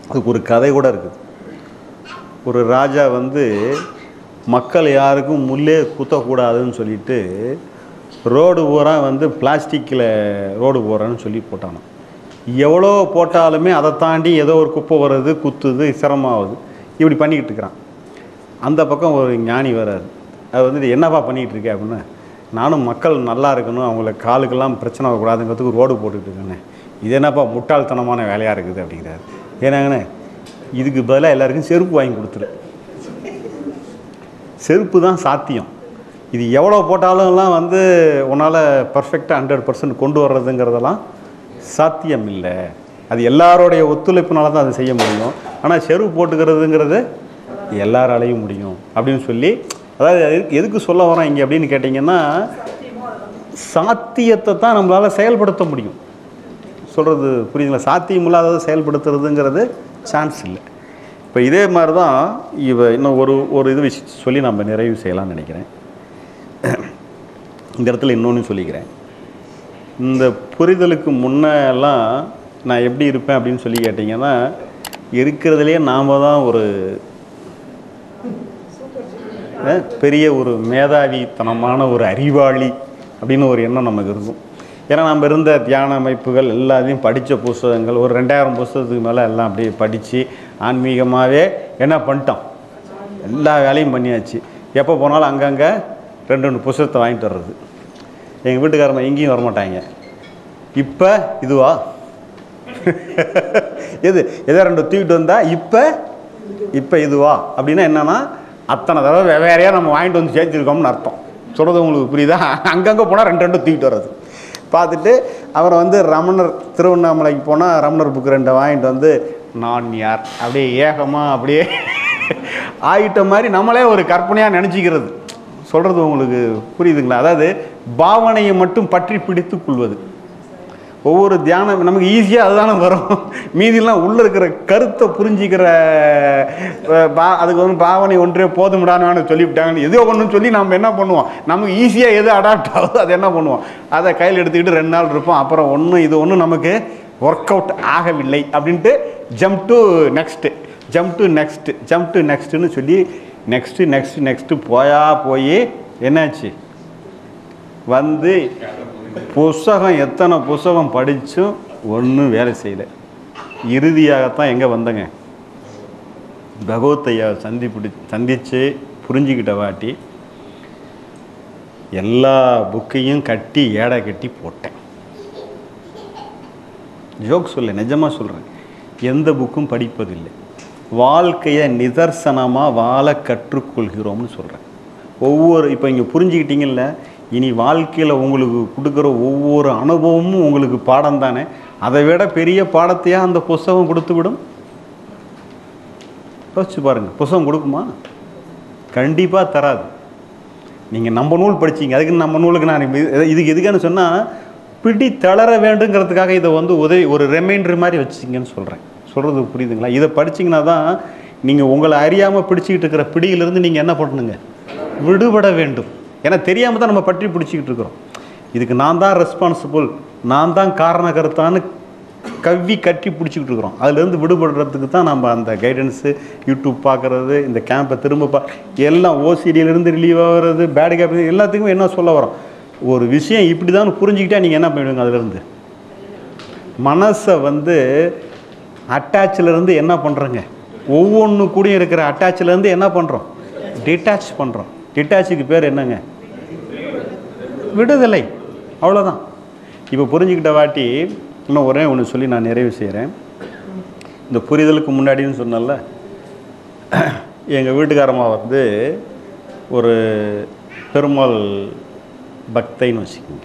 அதுக்கு ஒரு கதை கூட இருக்குது. ஒரு ராஜா வந்து மக்கள் யாருக்கும் முள்ளே குத்தக்கூடாதுன்னு சொல்லிட்டு ரோடு பூரா வந்து பிளாஸ்டிக்கில் ரோடு போகிறேன்னு சொல்லி போட்டானோ. எவ்வளோ போட்டாலுமே அதை தாண்டி ஏதோ ஒரு குப்பை வருது, குத்துது, சிரமமாகுது, இப்படி பண்ணிக்கிட்டு இருக்கிறான். அந்த பக்கம் ஒரு ஞானி வர்றாரு. அது வந்து என்னப்பா பண்ணிக்கிட்டு இருக்கேன் அப்படின்னு. நானும் மக்கள் நல்லா இருக்கணும், அவங்கள காலுக்கெல்லாம் பிரச்சனை வரக்கூடாதுங்கிறதுக்கு ரோடு போட்டுக்கிட்டு இருக்கேண்ணே. இது என்னப்பா முட்டாள்தனமான வேலையாக இருக்குது அப்படிங்கிறாரு. ஏன்னாங்கண்ணே, இதுக்கு பதிலாக எல்லாருக்கும் செருப்பு வாங்கி கொடுத்துரு. செருப்பு தான் சாத்தியம். இது எவ்வளோ போட்டாலும்லாம் வந்து உன்னால் பர்ஃபெக்டாக 100% கொண்டு வர்றதுங்கிறதெல்லாம் சாத்தியம் இல்லை. அது எல்லாரோடைய ஒத்துழைப்புனால தான் அதை செய்ய முடியும். ஆனால் செருப்பு போட்டுக்கிறதுங்கிறது எல்லாராலையும் முடியும் அப்படின்னு சொல்லி, அதாவது எதுக்கு சொல்ல வரோம் இங்கே அப்படின்னு கேட்டிங்கன்னா, சாத்தியத்தை தான் நம்மளால் செயல்படுத்த முடியும். சொல்கிறது புரியுதுங்களா? சாத்தியம் இல்லாததை செயல்படுத்துறதுங்கிறது சான்ஸ் இல்லை. இப்போ இதே மாதிரி தான் இன்னும் ஒரு இது விஷயம் சொல்லி நம்ம நிறைவு செய்யலாம்னு நினைக்கிறேன். இந்த இடத்துல இன்னொன்று சொல்லிக்கிறேன். இந்த புரிதலுக்கு முன்னெல்லாம் நான் எப்படி இருப்பேன் அப்படின்னு சொல்லி கேட்டிங்கன்னா, இருக்கிறதுலே நாம் தான் ஒரு பெரிய ஒரு மேதாவித்தனமான ஒரு அறிவாளி அப்படின்னு ஒரு எண்ணம் நமக்கு இருக்கும். ஏன்னா நம்ம இருந்த தியான அமைப்புகள் எல்லாத்தையும் படித்த புஸ்தகங்கள் ஒரு 2000 புஸ்தகத்துக்கு மேலே எல்லாம் அப்படியே படித்து ஆன்மீகமாகவே என்ன பண்ணிட்டோம், எல்லா வேலையும் பண்ணியாச்சு. எப்போ போனாலும் அங்கங்கே 2 புஸ்தகத்தை வாங்கிட்டு வர்றது. எங்கள் வீட்டுக்காரம்மா எங்கேயும் வரமாட்டாங்க. இப்போ இதுவா எது எதோ 2 தூக்கிட்டு வந்தால் இப்போ இதுவா அப்படின்னா என்னென்னா, அத்தனை தடவை வேறையாக நம்ம வாங்கிட்டு வந்து சேர்த்துருக்கோம்னு அர்த்தம். சொல்கிறது உங்களுக்கு புரியுதா? அங்கங்கே போனால் 2 தூக்கிட்டு வர்றது. பார்த்துட்டு அவரை வந்து ரமணர் திருவண்ணாமலைக்கு போனால் ரமணர் புக்கு 2 வாங்கிட்டு வந்து நான் யார் அப்படியே ஏகமாக அப்படியே ஆகிட்ட மாதிரி நம்மளே ஒரு கற்பனையாக நினச்சிக்கிறது. சொல்கிறது உங்களுக்கு புரியுதுங்களா? அதாவது பாவனையை மட்டும் பற்றி பிடித்து கொள்வது. ஒவ்வொரு தியானம் நமக்கு ஈஸியாக அதுதானே வரும். மீதிலாம் உள்ளே இருக்கிற கருத்தை புரிஞ்சிக்கிற அதுக்கு வந்து பாவனை ஒன்றே போதுமிடானு சொல்லிவிட்டாங்கன்னு எதோ ஒன்றுன்னு சொல்லி நம்ம என்ன பண்ணுவோம், நமக்கு ஈஸியாக எது அடாப்ட் ஆகுது அதை என்ன பண்ணுவோம், அதை கையில் எடுத்துக்கிட்டு 2 நாள் இருப்போம். அப்புறம் ஒன்றும் நமக்கு ஒர்க் அவுட் ஆகவில்லை அப்படின்ட்டு ஜம்ப் டு நெக்ஸ்ட்டுன்னு சொல்லி நெக்ஸ்ட்டு போய் என்னாச்சு, வந்து புஸ்தகம் எத்தனை புஸ்தகம் படித்தும் ஒன்றும் வேலை செய்யலை. இறுதியாகத்தான் எங்கே வந்தங்க, பகவத்தையா சந்தித்து புரிஞ்சுக்கிட்ட வாட்டி எல்லா புக்கையும் ஏடை கட்டி போட்டேன். ஜோக் சொல்ல, நிஜமாக சொல்கிறேன். எந்த புக்கும் படிப்பதில்லை. வாழ்க்கையை நிதர்சனமாக வாழ கற்றுக்கொள்கிறோம்னு சொல்கிறேன். இப்போ இங்கே புரிஞ்சுக்கிட்டீங்கல்ல, இனி வாழ்க்கையில் உங்களுக்கு கொடுக்குற ஒவ்வொரு அனுபவமும் உங்களுக்கு பாடம் தானே. அதை விட பெரிய பாடத்தையாக அந்த புஸ்தகம் கொடுத்து விடும். யோசிச்சு பாருங்கள், புஸ்தகம் கொடுக்குமா? கண்டிப்பாக தராது. நீங்கள் நம்ம நூல் படிச்சிங்க, அதுக்கு நம்ம நூலுக்கு நான் இதுக்கு எதுக்கான்னு சொன்னால், பிடி தளர வேண்டுங்கிறதுக்காக இதை வந்து ஒரு ரிமைண்டர் மாதிரி வச்சுக்கிங்கன்னு சொல்கிறேன். சொல்கிறது புரியுதுங்களா? இதை படிச்சிங்கன்னா தான் நீங்கள் உங்களை அறியாமல் பிடிச்சிக்கிட்டு இருக்கிற பிடியிலிருந்து நீங்கள் என்ன பண்ணணுங்க, விடுபட வேண்டும். ஏன்னா தெரியாமல் தான் நம்ம பற்றி பிடிச்சிக்கிட்டு இருக்கிறோம். இதுக்கு நான் தான் ரெஸ்பான்சிபிள், நான் தான் காரண கருத்தான்னு கட்டி பிடிச்சிக்கிட்டு இருக்கிறோம். அதுலேருந்து விடுபடுறதுக்கு தான் நம்ம அந்த கைடன்ஸு, யூடியூப் பார்க்குறது, இந்த கேம்பை திரும்ப எல்லாம் ஓசிடியிலேருந்து ரிலீவ் ஆகிறது, பேட் கேப், எல்லாத்துக்குமே என்ன சொல்ல வரோம், ஒரு விஷயம் இப்படி தான் புரிஞ்சுக்கிட்டா நீங்கள் என்ன பண்ணிவிடுங்க, அதுலேருந்து மனசை வந்து அட்டாச்சிலேருந்து என்ன பண்ணுறோங்க, ஒவ்வொன்று கூடயும் இருக்கிற அட்டாச்சிலேருந்து என்ன பண்ணுறோம், டிட்டாச் பண்ணுறோம். டிட்டாச்சுக்கு பேர் என்னங்க, விடுதலை. அவ்வளோதான். இப்போ புரிஞ்சுக்கிட்ட வாட்டி இன்னும் ஒரே ஒன்று சொல்லி நான் நிறைவு செய்கிறேன். இந்த புரிதலுக்கு முன்னாடின்னு சொன்னல, எங்கள் வீட்டுக்காரம்மா வந்து ஒரு பெருமாள் பக்தைன்னு வச்சுக்கோங்க.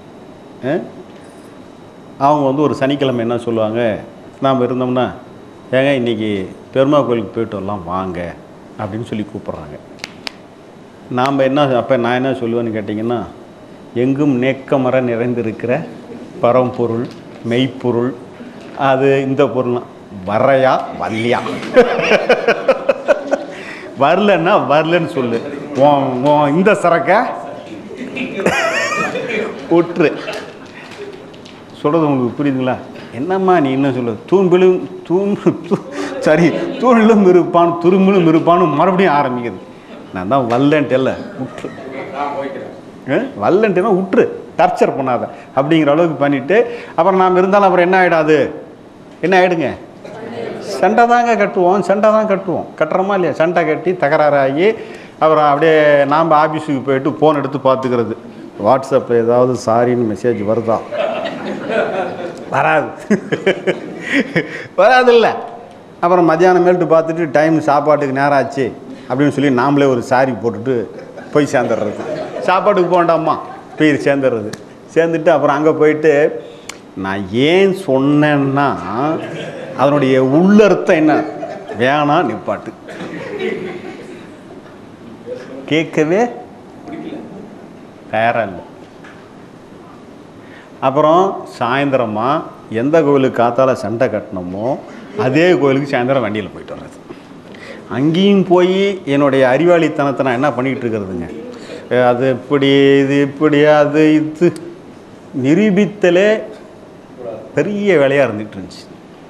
அவங்க வந்து ஒரு சனிக்கிழமை என்ன சொல்லுவாங்க, நாம் இருந்தோம்னா, ஏங்க இன்றைக்கி பெருமாள் கோயிலுக்கு போய்ட்டு வரலாம் வாங்க அப்படின்னு சொல்லி கூப்பிட்றாங்க. நாம் அப்போ நான் என்ன சொல்லுவேன்னு கேட்டிங்கன்னா, எங்கும் நேக்கமர நிறைந்திருக்கிற பரம்பொருள், மெய்ப்பொருள், அது இந்த பொருள்லாம் வரையா வரலையா, வரலன்னா வரலன்னு சொல்லு, இந்த சரக்கை ஒற்று. சொல்கிறது உங்களுக்கு புரியுதுங்களா? என்னம்மா நீ என்ன சொல்ல, சரி தூணிலும் இருப்பான் துரும்பிலும் இருப்பான்னு மறுபடியும் ஆரம்பிக்குது. நான் தான் வல்லன்ட்டேல்ல விட்டுரு, வல்லன்ட்டேன்னா விட்டுரு, டார்ச்சர் பண்ணாத அப்படிங்கிற அளவுக்கு பண்ணிவிட்டு அப்புறம் நாம் இருந்தாலும் அப்புறம் என்ன ஆகிடாது, என்ன ஆகிடுங்க, சண்டை தாங்க கட்டுவோம், சண்டை தான் கட்டுவோம், கட்டுறோமா இல்லையா? சண்டை கட்டி தகராறாகி அப்புறம் அப்படியே நாம் ஆஃபீஸுக்கு போயிட்டு ஃபோன் எடுத்து பார்த்துக்கிறது, வாட்ஸ்அப்பில் ஏதாவது சாரின்னு மெசேஜ் வருதா? வராது, வராதில்ல. அப்புறம் மத்தியானம் மேல்ட்டு பார்த்துட்டு டைம் சாப்பாட்டுக்கு நேரம் ஆச்சு அப்படின்னு சொல்லி நாமளே ஒரு சாரி போட்டுட்டு போய் சேர்ந்துடுறது, சாப்பாட்டுக்கு போகண்டாமா போய் சேர்ந்துடுறது. சேர்ந்துட்டு அப்புறம் அங்கே போயிட்டு நான் ஏன் சொன்னேன்னா அதனுடைய உள்ளர்த்தம் என்ன, வேணாம் நிப்பாட்டு, கேட்கவே தயாராக இல்லை. அப்புறம் சாயந்தரமா எந்த கோயிலுக்கு காத்தால சண்டை கட்டினோமோ அதே கோயிலுக்கு சாயந்தரம் வண்டியில் போயிட்டு வர்றது. அங்கேயும் போய் என்னுடைய அறிவாளித்தனத்தை நான் என்ன பண்ணிக்கிட்டு இருக்கிறதுங்க, அது இப்படி இது இப்படி அது இது நிரூபித்தலே பெரிய வேலையாக இருந்துகிட்டு இருந்துச்சு.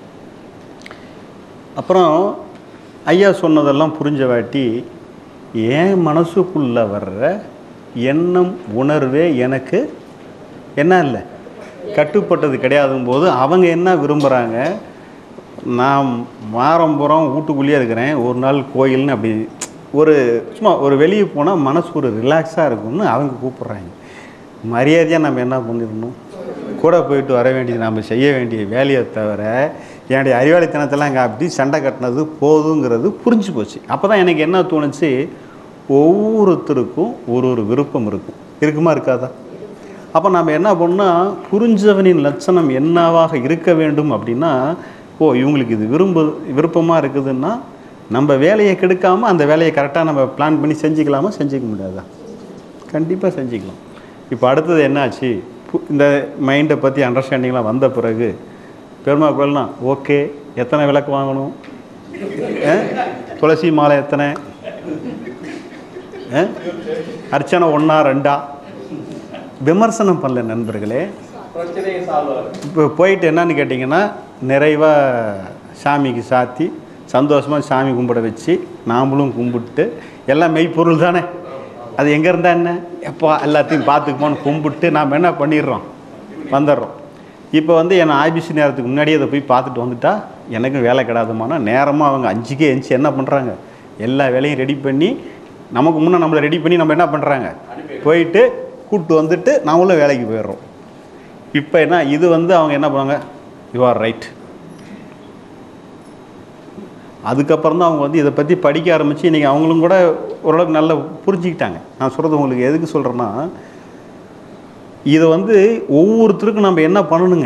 அப்புறம் ஐயா சொன்னதெல்லாம் புரிஞ்ச வாட்டி என் மனசுக்குள்ளே வர்ற எண்ணம் உணர்வே எனக்கு என்ன இல்லை, கட்டுப்பட்டது கிடையாதும் போது அவங்க என்ன விரும்புகிறாங்க, நான் வாரம்புறம் வீட்டுக்குள்ளேயே இருக்கிறேன், ஒரு நாள் கோயில்னு அப்படி ஒரு சும்மா ஒரு வெளியே போனால் மனசு ஒரு ரிலாக்ஸாக இருக்கும்னு அவங்க கூப்பிட்றாங்க. மரியாதையாக நம்ம என்ன பண்ணிடணும், கூட போயிட்டு வர வேண்டியது நம்ம செய்ய வேண்டிய வேலையை தவிர என்னுடைய அறிவாளித்தனத்தெல்லாம் அங்கே அப்படி சண்டை கட்டினது போதுங்கிறது புரிஞ்சு போச்சு. அப்போ தான் எனக்கு என்ன தோணுச்சு, ஒவ்வொருத்தருக்கும் ஒரு ஒரு விருப்பம் இருக்குமா இருக்காதா? அப்போ நம்ம என்ன பண்ணால் புரிஞ்சவனின் லட்சணம் என்னவாக இருக்க வேண்டும் அப்படின்னா, ஓ இவங்களுக்கு இது விருப்பமாக இருக்குதுன்னா நம்ம வேலையை கெடுக்காமல் அந்த வேலையை கரெக்டாக நம்ம பிளான் பண்ணி செஞ்சுக்கலாமா, செஞ்சுக்க முடியாதா? கண்டிப்பாக செஞ்சுக்கலாம். இப்போ அடுத்தது என்னாச்சு, இந்த மைண்டை பற்றி அண்டர்ஸ்டாண்டிங்லாம் வந்த பிறகு பெருமா கோயில்னா ஓகே, எத்தனை விளக்கு வாங்கணும், துளசி மாலை எத்தனை, அர்ச்சனை 1 2 விமர்சனம் பண்ணல நண்பர்களே. இப்போ போயிட்டு என்னன்னு கேட்டிங்கன்னா நிறைவாக சாமிக்கு சாத்தி சந்தோஷமாக சாமி கும்பிட வச்சு நாமளும் கும்பிட்டு எல்லாம் மெய்ப்பொருள் தானே, அது எங்கே இருந்தால் என்ன எப்போ எல்லாத்தையும் பார்த்துக்குமோன்னு கும்பிட்டு நாம் என்ன பண்ணிடுறோம், வந்துடுறோம். இப்போ என் ஆஃபீஸ் நேரத்துக்கு முன்னாடியே அதை போய் பார்த்துட்டு வந்துட்டா எனக்கும் வேலை கிடையாதுமானா நேரமாக அவங்க 5க்கே எழுந்துச்சி என்ன பண்ணுறாங்க, எல்லா வேலையும் ரெடி பண்ணி நமக்கு முன்னே நம்மளை ரெடி பண்ணி நம்ம என்ன பண்ணுறாங்க போயிட்டு கூப்பிட்டு வந்துட்டு நாமளும் வேலைக்கு போயிடுறோம். இப்போ என்ன இது அவங்க என்ன பண்ணுவாங்க, யூ ஆர் ரைட். அதுக்கப்புறம் தான் அவங்க இதை பற்றி படிக்க ஆரம்பித்து இன்றைக்கி அவங்களும் கூட ஓரளவுக்கு நல்லா புரிஞ்சுக்கிட்டாங்க. நான் சொல்கிறது உங்களுக்கு எதுக்கு சொல்கிறேன்னா, இதை ஒவ்வொருத்தருக்கும் நம்ம என்ன பண்ணணுங்க,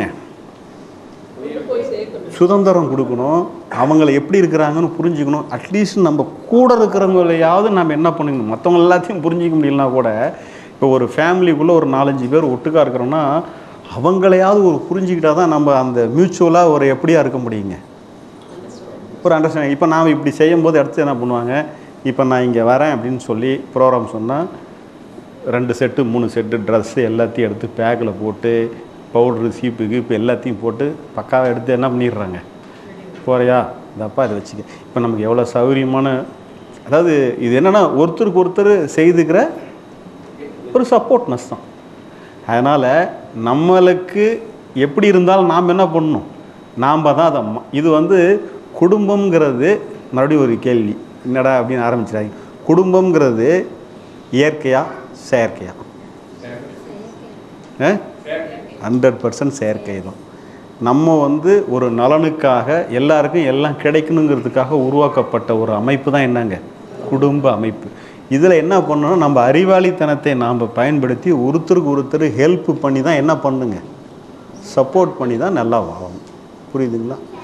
சுதந்திரம் கொடுக்கணும், அவங்கள எப்படி இருக்கிறாங்கன்னு புரிஞ்சுக்கணும். அட்லீஸ்ட் நம்ம கூட இருக்கிறவங்களையாவது நம்ம என்ன பண்ணிக்கணும், மற்றவங்க எல்லாத்தையும் புரிஞ்சிக்க முடியலனா கூட இப்போ ஒரு ஃபேமிலிக்குள்ளே ஒரு 4-5 பேர் ஒட்டுக்காக இருக்கிறோன்னா அவங்களையாவது ஒரு புரிஞ்சுக்கிட்டால் தான் நம்ம அந்த மியூச்சுவலாக ஒரு எப்படியா இருக்க முடியுங்க, ஒரு அண்டர்ஸ்டாண்டிங். இப்போ நாம் இப்படி செய்யும்போது அடுத்து என்ன பண்ணுவாங்க, இப்போ நான் இங்கே வரேன் அப்படின்னு சொல்லி ப்ரோக்ராம் சொன்னால் 2 செட்டு 3 செட்டு ட்ரெஸ்ஸு எல்லாத்தையும் எடுத்து பேக்கில் போட்டு பவுட்ரு சீப்புக்கு இப்போ எல்லாத்தையும் போட்டு பக்காவாக எடுத்து என்ன பண்ணிடுறாங்க, போகிறியா இதப்பா இதை வச்சுக்க. இப்போ நமக்கு எவ்வளோ சௌகரியமான, அதாவது இது என்னென்னா ஒருத்தருக்கு ஒருத்தர் செய்துக்கிற ஒரு சப்போர்ட்னஸ் தான். அதனால் நம்மளுக்கு எப்படி இருந்தாலும் நாம் என்ன பண்ணணும், நாம் தான் அதை இது குடும்பங்கிறது மறுபடியும் ஒரு கேள்வி என்னடா அப்படின்னு ஆரம்பிச்சிடாங்க. குடும்பங்கிறது இயற்கையா செயற்கையா? 100% செயற்கை தான். நம்ம ஒரு நலனுக்காக எல்லாருக்கும் எல்லாம் கிடைக்கணுங்கிறதுக்காக உருவாக்கப்பட்ட ஒரு அமைப்பு தான் என்னங்க குடும்ப அமைப்பு. இதில் என்ன பண்ணணும், நம்ம அறிவாளித்தனத்தை நாம் பயன்படுத்தி ஒருத்தருக்கு ஒருத்தர் ஹெல்ப் பண்ணி தான் என்ன பண்ணுங்க, சப்போர்ட் பண்ணி தான் நல்லா வாழணும். புரியுதுங்களா?